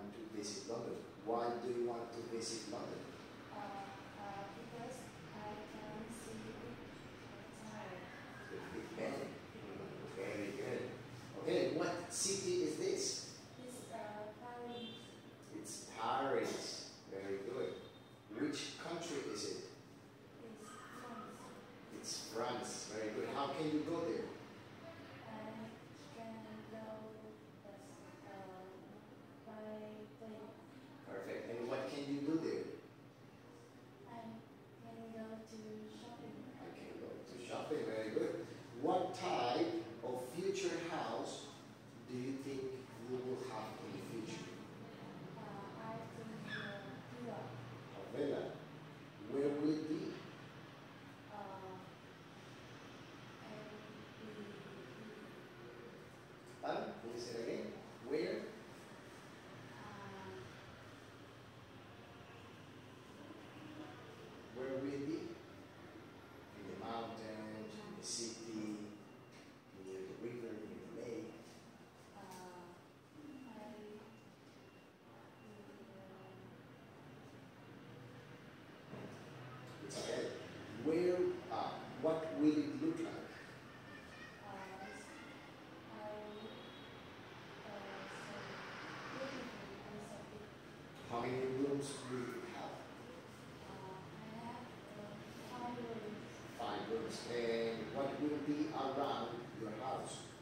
want to visit London? Why do you want to visit London? Because I can see The Big Ben. Very good. Okay, what city is this? It's Paris. It's Paris. Very good. Which country is it? It's France. It's France. Very good. How can you go there? I can go by plane. Perfect. And what can you do there? I can go to shopping. I can go to shopping. Very good. What type of future house do you think you will have in the future? I think villa. A villa. Where will it be? Can you say it again? Where? Where will it be? In the mountains, in the city, near the river, near the lake. It's okay. Where? What will it look like? How many rooms will it have? I have 5 rooms. 5 rooms. And what will be around your house?